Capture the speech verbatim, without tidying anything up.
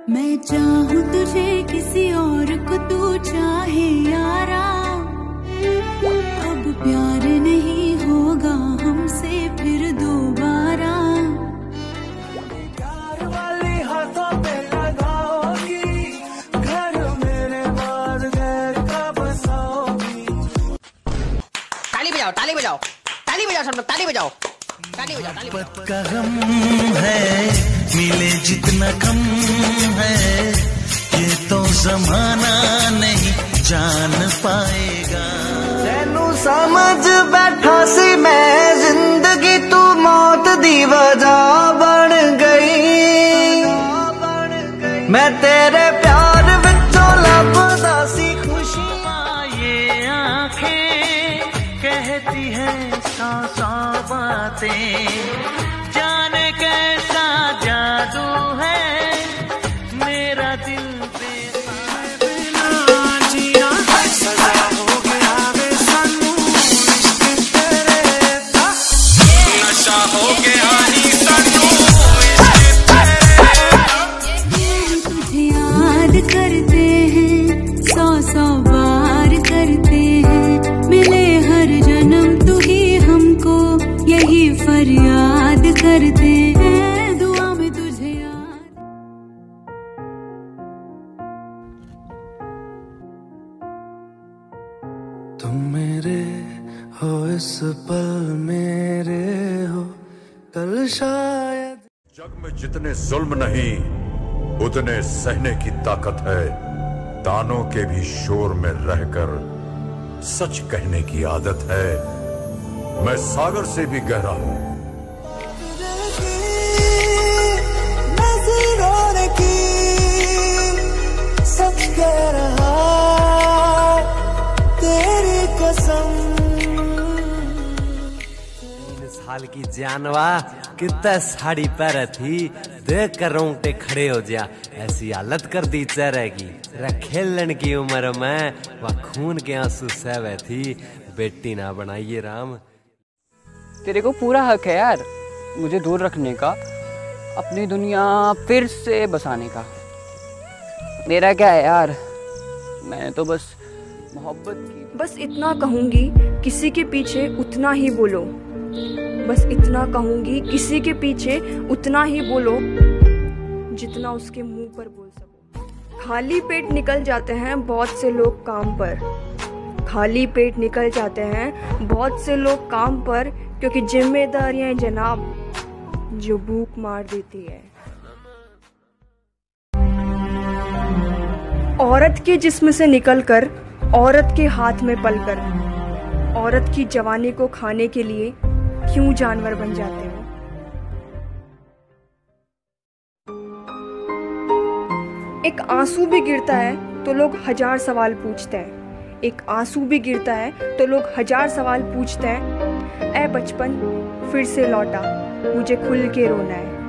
मैं चाहूँ तुझे किसी और को तू चाहे यारा, अब प्यार नहीं होगा हमसे फिर दोबारा। प्यार वाली हाथों पे लगाओगी, घर मेरे बाद घर का बसाओगी। ताली बजाओ ताली बजाओ ताली बजाओ सब लोग ताली बजाओ ताली बजाओ ताली बजाओ। का गम है मिले जितना कम है, ये तो जमाना नहीं जान पाएगा। तेनू समझ बैठा सी मैं जिंदगी, तू मौत दी वजह बन गई। मैं तेरे प्यार विचों लभदा सी खुशियां, ये आंखें कहती है सौ सौ बातें। जाने कैसा जादू है मेरा दिल बेना जिया, सजा हो गया वे सानू इश्क तेरे दा, नशा हो गया नी सानू इश्क तेरे। तुझे याद करते हैं सौ सौ बार करते हैं, मिले हर जन्म तू ही हमको यही फरियाद करते हैं, दुआ में तुझे याद। तुम मेरे हो इस पल मेरे हो कल शायद। जग में जितने जुल्म नहीं उतने सहने की ताकत है, तानों के भी शोर में रहकर सच कहने की आदत है। मैं सागर से भी गहरा हूं। नजरों की सच कह रहा तेरी कसम। तीन साल की जानवा कितना साड़ी पहरे थी, देख कर रोंगटे खड़े हो जा। ऐसी हालत कर दी चेहरे की, खेलन की उम्र में वह खून के आंसू सहवे थी। बेटी ना बनाइए राम। तेरे को पूरा हक है यार मुझे दूर रखने का, अपनी दुनिया फिर से बसाने का। मेरा क्या है यार, मैं तो बस मोहब्बत की। बस इतना कहूंगी किसी के पीछे उतना ही बोलो, बस इतना कहूंगी किसी के पीछे उतना ही बोलो जितना उसके मुंह पर बोल सको। खाली पेट निकल जाते हैं बहुत से लोग काम पर, खाली पेट निकल जाते हैं बहुत से लोग काम पर, क्योंकि जिम्मेदारियां जनाब जो भूख मार देती है। औरत के जिस्म से निकलकर औरत के हाथ में पलकर, औरत की जवानी को खाने के लिए क्यों जानवर बन जाते हो। एक आंसू भी गिरता है तो लोग हजार सवाल पूछते हैं, एक आंसू भी गिरता है तो लोग हजार सवाल पूछते हैं। ऐ बचपन फिर से लौटा, मुझे खुल के रोना है।